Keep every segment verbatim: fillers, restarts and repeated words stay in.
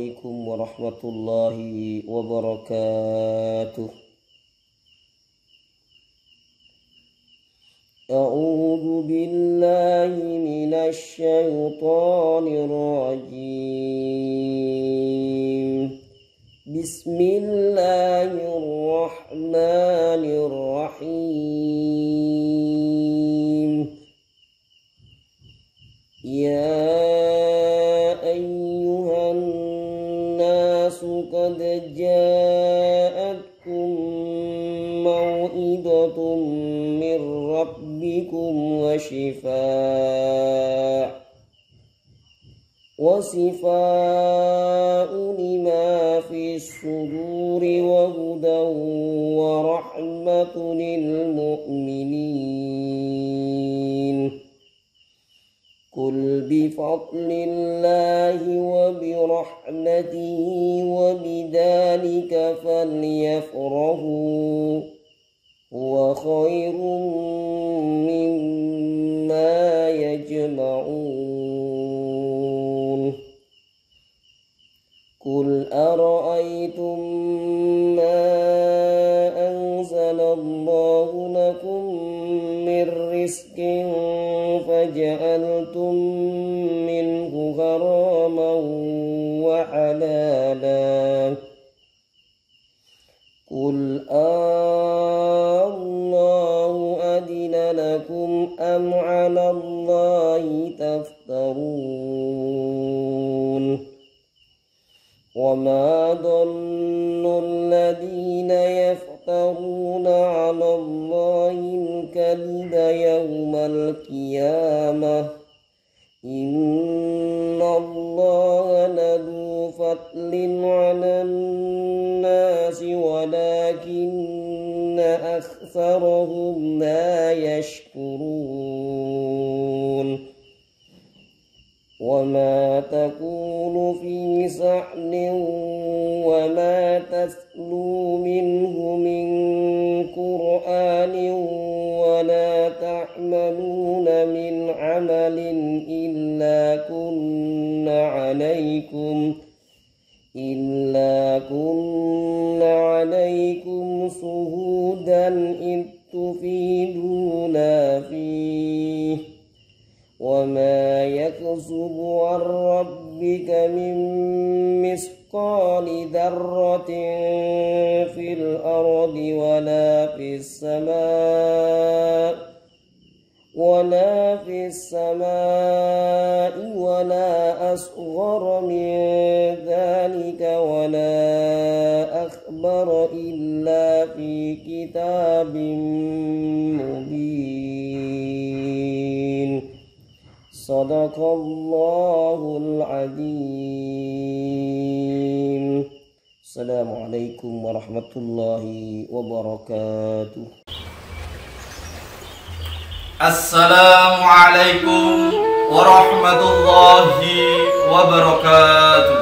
Assalamualaikum warahmatullahi wabarakatuh. A'udzu billahi minasy syaithanir rajim. Bismillahirrahmanirrahim. Ya ayyuhan nasu qad ja'atkum mau'idatun mir rabbikum wa shifaa' wa sifaa'un lima fis suduri wa hudan wa rahmatun lil mu'minin. Qul bi fadlillahi wa bi rahmatihi wa bidzalika falyafrahu huwa khairum mimma yajma'un. Qul ara'aytum ma anzalallahu lakum min rizqin faja'altum minhu haraman wa halalan. Qul Allahu adina lakum am 'ala Allahi taftarun. Wa ma dhannu alladhina yaftaruna 'ala Allahi al-kadhiba yawmal qiyamah. Inna Allaha ladu fadlin 'alan nasi walakinna aktsarahum la yashkurun. Wa ma takunu fi sa'nin wa ma taslu minhu min Qur'anin wa la ta'maluna min 'amalin illa kunna 'alaykum illa kunna 'alaykum shuhudan id tufiduna fihi. وَمَا يَكْسُبُ عَنْ رَبِّكَ مِنْ مِثْقَالِ ذَرَّةٍ فِي الْأَرْضِ وَلَا فِي السَّمَاءِ وَلَا فِي السَّمَاءِ وَلَا أَصْغَرَ مِنْ ذَلِكَ وَلَا أَكْبَرَ إِلَّا فِي كِتَابٍ مُبِينٍ. Sadaqallahul azim. Assalamualaikum warahmatullahi wabarakatuh. Assalamualaikum warahmatullahi wabarakatuh.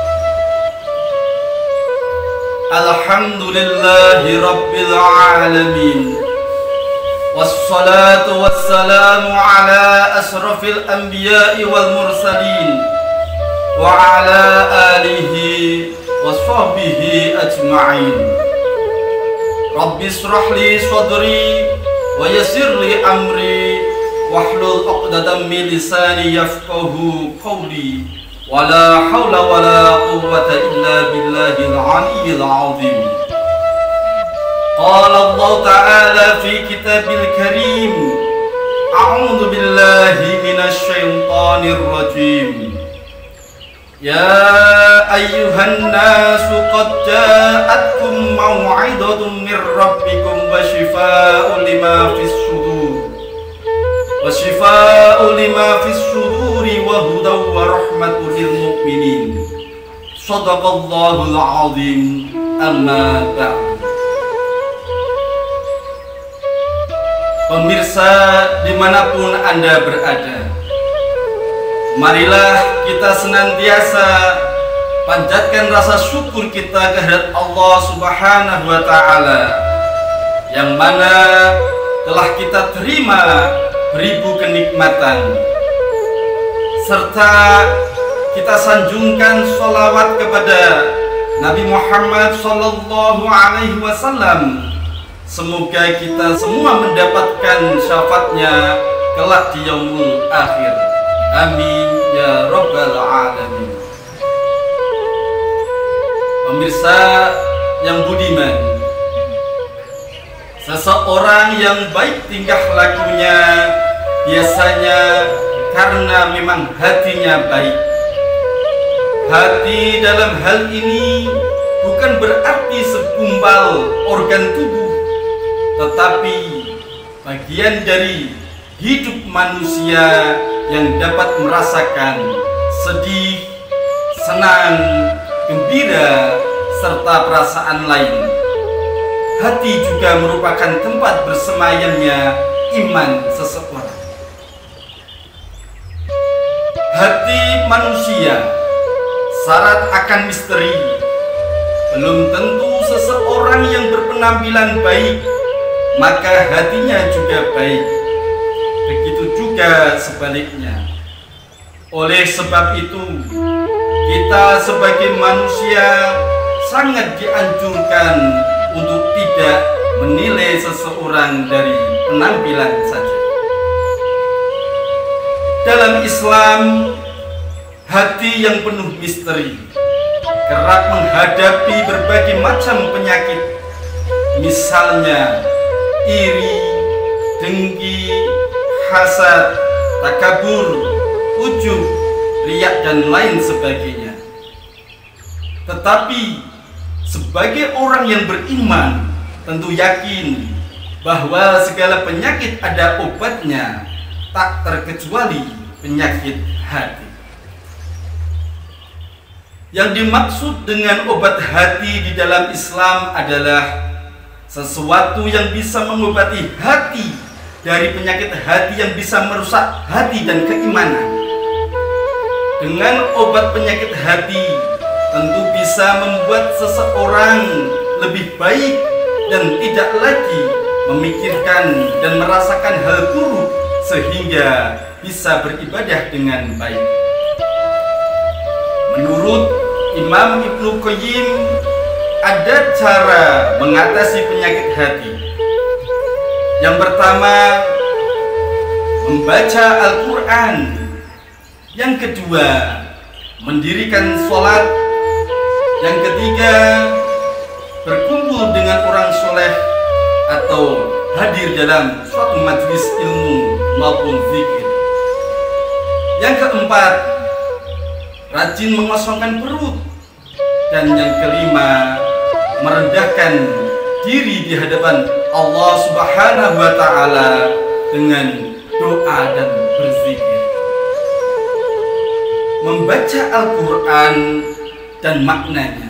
Alhamdulillahi rabbil alamin. Wassalatu wassalamu ala asrafil anbiya'i wal mursalin wa ala alihi wa sahbihi ajma'in. Rabbi israh li sadri wa yassir li amri wahlul 'uqdatam min lisani yafqahu qawli. Wa la hawla wa la quwwata illa billahil 'aliyyil 'azim. Qala Allah Ta'ala fi kitabil karim. A'udzu billahi minasy syaithanir rajim. Ya ayyuhan nasu qad ja'atkum mau'idatun mir rabbikum wa shifaa'un lima fis sudur wa shifaa'un lima fis suduri wa hudaw wa rahmatun lil mu'minin. Shadaqallahul azim. Amma ba'd. Pemirsa dimanapun Anda berada, marilah kita senantiasa panjatkan rasa syukur kita kehadirat Allah Subhanahu wa Ta'ala, yang mana telah kita terima beribu kenikmatan serta kita sanjungkan sholawat kepada Nabi Muhammad Sallallahu Alaihi Wasallam. Semoga kita semua mendapatkan syafaatnya kelak di yaumul akhir. Amin ya rabbal alamin. Pemirsa yang budiman, seseorang yang baik tingkah lakunya biasanya karena memang hatinya baik. Hati dalam hal ini bukan berarti segumpal organ tubuh, tetapi bagian dari hidup manusia yang dapat merasakan sedih, senang, gembira, serta perasaan lain. Hati juga merupakan tempat bersemayamnya iman seseorang. Hati manusia syarat akan misteri. Belum tentu seseorang yang berpenampilan baik maka hatinya juga baik. Begitu juga sebaliknya. Oleh sebab itu, kita sebagai manusia sangat dianjurkan untuk tidak menilai seseorang dari penampilan saja. Dalam Islam, hati yang penuh misteri kerap menghadapi berbagai macam penyakit, misalnya iri, dengki, hasad, takabur, ujub, riak, dan lain sebagainya. Tetapi sebagai orang yang beriman tentu yakin bahwa segala penyakit ada obatnya, tak terkecuali penyakit hati. Yang dimaksud dengan obat hati di dalam Islam adalah sesuatu yang bisa mengobati hati dari penyakit hati yang bisa merusak hati dan keimanan. Dengan obat penyakit hati tentu bisa membuat seseorang lebih baik dan tidak lagi memikirkan dan merasakan hal buruk sehingga bisa beribadah dengan baik. Menurut Imam Ibnu Qayyim, ada cara mengatasi penyakit hati. Yang pertama, membaca Al-Quran. Yang kedua, mendirikan sholat. Yang ketiga, berkumpul dengan orang soleh atau hadir dalam suatu majelis ilmu maupun zikir. Yang keempat, rajin mengosongkan perut. Dan yang kelima, merendahkan diri di hadapan Allah Subhanahu wa Ta'ala dengan doa dan berzikir. Membaca Al-Quran dan maknanya.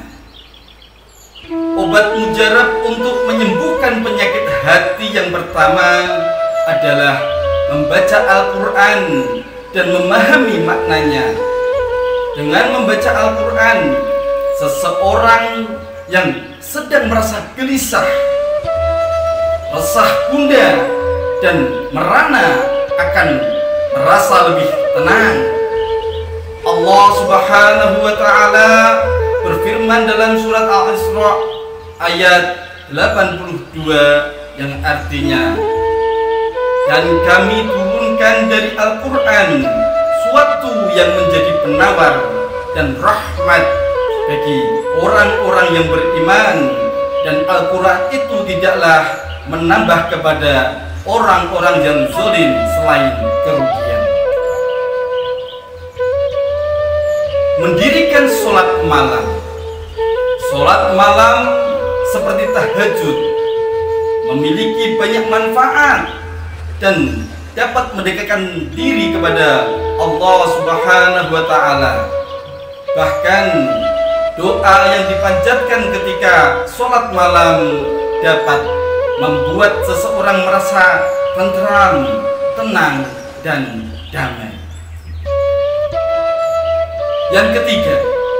Obat mujarab untuk menyembuhkan penyakit hati yang pertama adalah membaca Al-Quran dan memahami maknanya. Dengan membaca Al-Quran, seseorang yang sedang merasa gelisah, resah gundah, dan merana akan merasa lebih tenang. Allah Subhanahu wa Ta'ala berfirman dalam surat Al-Isra ayat delapan puluh dua yang artinya, dan kami turunkan dari Al-Quran suatu yang menjadi penawar dan rahmat bagi orang-orang yang beriman, dan Al-Quran itu tidaklah menambah kepada orang-orang yang zalim selain kerugian. Mendirikan sholat malam. Sholat malam seperti tahajud memiliki banyak manfaat dan dapat mendekatkan diri kepada Allah Subhanahu wa Ta'ala. Bahkan doa yang dipanjatkan ketika sholat malam dapat membuat seseorang merasa tenteram, tenang, dan damai. Yang ketiga,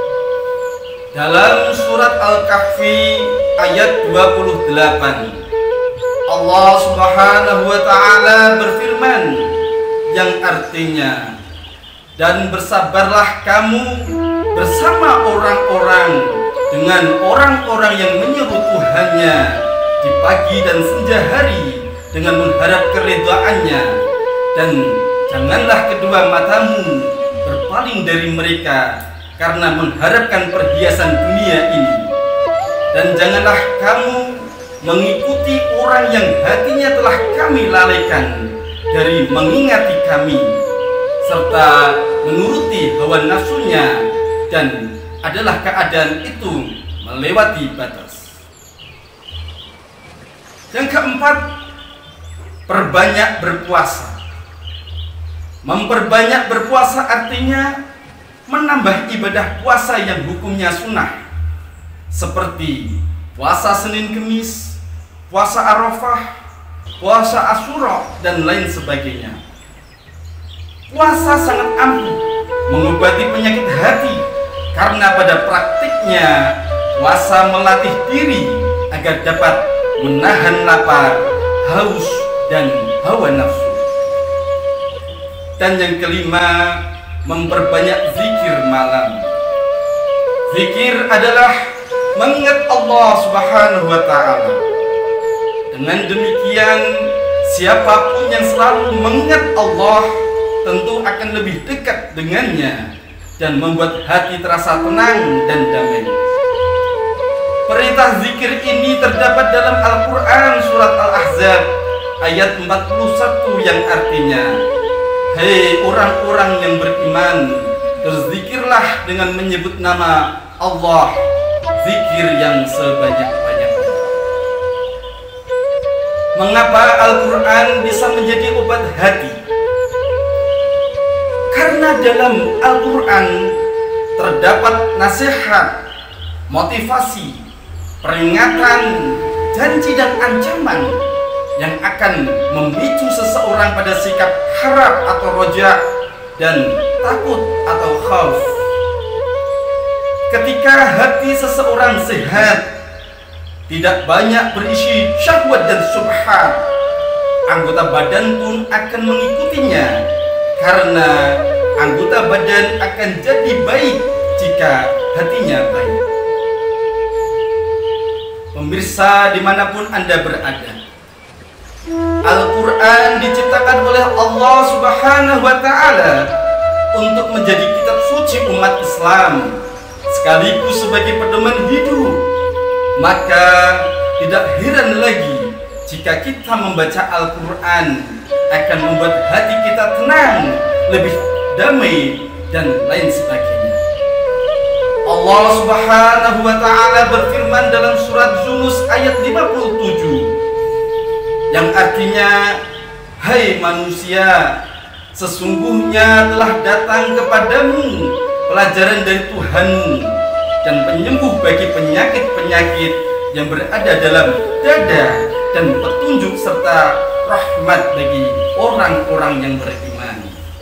dalam surat Al-Kahfi ayat dua puluh delapan, Allah Subhanahu wa Ta'ala berfirman yang artinya, dan bersabarlah kamu bersama orang-orang dengan orang-orang yang menyeru Tuhannya di pagi dan senja hari dengan mengharap keridhaannya, dan janganlah kedua matamu berpaling dari mereka karena mengharapkan perhiasan dunia ini, dan janganlah kamu mengikuti orang yang hatinya telah kami lalaikan dari mengingati kami serta menuruti hawa nafsunya, dan adalah keadaan itu melewati batas. Yang keempat, perbanyak berpuasa. Memperbanyak berpuasa artinya menambah ibadah puasa yang hukumnya sunnah, seperti puasa Senin Kemis, puasa Arafah, puasa Asyura, dan lain sebagainya. Puasa sangat ampuh mengobati penyakit hati, karena pada praktiknya puasa melatih diri agar dapat menahan lapar, haus, dan hawa nafsu. Dan yang kelima, memperbanyak zikir malam. Zikir adalah mengingat Allah Subhanahu wa Ta'ala. Dengan demikian, siapapun yang selalu mengingat Allah tentu akan lebih dekat dengannya dan membuat hati terasa tenang dan damai. Perintah zikir ini terdapat dalam Al-Quran surat Al-Ahzab ayat empat puluh satu yang artinya, hei orang-orang yang beriman, berzikirlah dengan menyebut nama Allah, zikir yang sebanyak-banyaknya. Mengapa Al-Quran bisa menjadi obat hati? Karena dalam Al-Quran terdapat nasihat, motivasi, peringatan, janji dan ancaman yang akan memicu seseorang pada sikap harap atau roja dan takut atau khauf. Ketika hati seseorang sehat, tidak banyak berisi syahwat dan subhat, anggota badan pun akan mengikutinya, karena anggota badan akan jadi baik jika hatinya baik. Pemirsa dimanapun Anda berada, Al-Quran diciptakan oleh Allah Subhanahu wa Ta'ala untuk menjadi kitab suci umat Islam, sekaligus sebagai pedoman hidup. Maka tidak heran lagi jika kita membaca Al-Quran akan membuat hati kita tenang, lebih damai, dan lain sebagainya. Allah Subhanahu wa Ta'ala berfirman dalam surat Yunus ayat lima puluh tujuh yang artinya, hai manusia, sesungguhnya telah datang kepadamu pelajaran dari Tuhanmu dan penyembuh bagi penyakit-penyakit yang berada dalam dada, dan petunjuk serta rahmat bagi orang-orang yang beriman.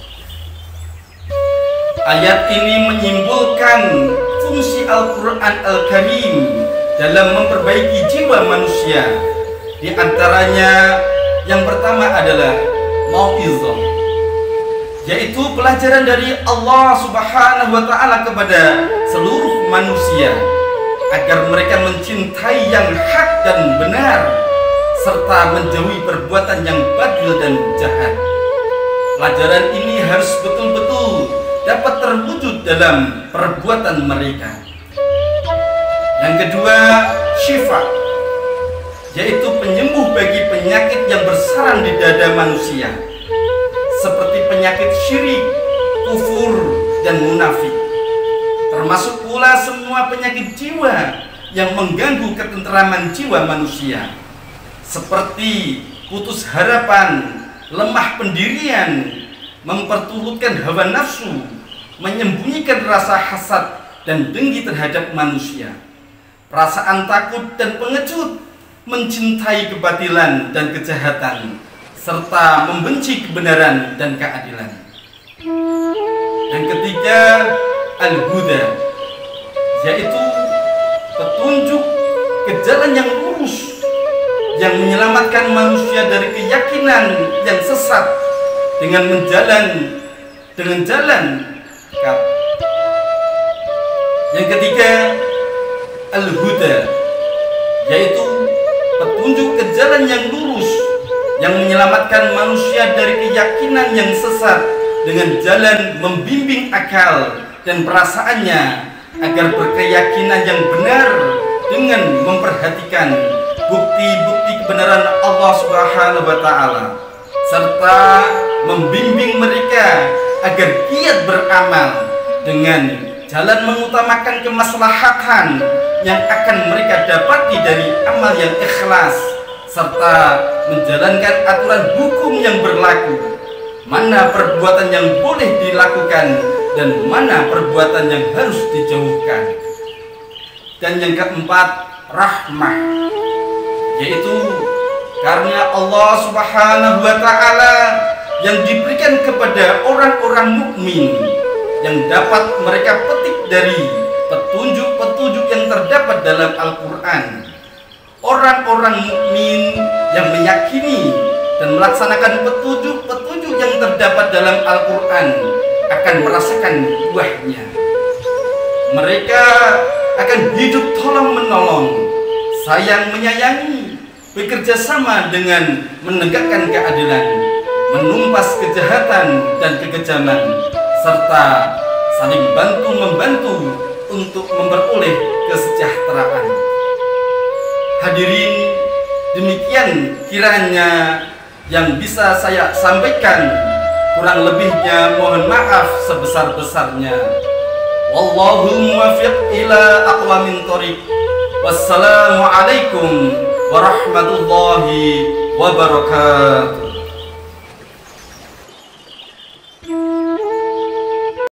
Ayat ini menyimpulkan fungsi Al-Quran Al-Karim dalam memperbaiki jiwa manusia. Di antaranya yang pertama adalah mau'izah, yaitu pelajaran dari Allah Subhanahu wa Ta'ala kepada seluruh manusia agar mereka mencintai yang hak dan benar serta menjauhi perbuatan yang badil dan jahat. Pelajaran ini harus betul-betul dapat terwujud dalam perbuatan mereka. Yang kedua, syifa, yaitu penyembuh bagi penyakit yang bersarang di dada manusia, seperti penyakit syirik, kufur, dan munafik, termasuk pula semua penyakit jiwa yang mengganggu ketenteraman jiwa manusia, seperti putus harapan, lemah pendirian, memperturutkan hawa nafsu, menyembunyikan rasa hasad dan dengki terhadap manusia, perasaan takut dan pengecut, mencintai kebatilan dan kejahatan, serta membenci kebenaran dan keadilan. Yang ketiga, al-huda, yaitu petunjuk ke jalan yang lurus yang menyelamatkan manusia dari keyakinan yang sesat dengan menjalan dengan jalan dekat. Yang ketiga, al-huda, yaitu petunjuk ke jalan yang lurus yang menyelamatkan manusia dari keyakinan yang sesat dengan jalan membimbing akal dan perasaannya agar berkeyakinan yang benar dengan memperhatikan bukti-bukti kebenaran Allah Subhanahu wa Ta'ala, serta membimbing mereka agar giat beramal dengan jalan mengutamakan kemaslahatan yang akan mereka dapati dari amal yang ikhlas, serta menjalankan aturan hukum yang berlaku, mana perbuatan yang boleh dilakukan dan mana perbuatan yang harus dijauhkan. Dan yang keempat, rahmah, yaitu karena Allah Subhanahu wa Ta'ala yang diberikan kepada orang-orang mukmin yang dapat mereka petik dari petunjuk-petunjuk yang terdapat dalam Al-Quran. Orang-orang mukmin yang meyakini dan melaksanakan petunjuk-petunjuk yang terdapat dalam Al-Quran akan merasakan buahnya. Mereka akan hidup tolong-menolong, sayang-menyayangi, bekerja sama dengan menegakkan keadilan, menumpas kejahatan dan kekejaman, serta saling bantu-membantu untuk memperoleh kesejahteraan. Hadirin, demikian kiranya yang bisa saya sampaikan. Kurang lebihnya mohon maaf sebesar-besarnya. Wallahu muwaffiq ila aqwamit thoriq. Wassalamualaikum warahmatullahi wabarakatuh.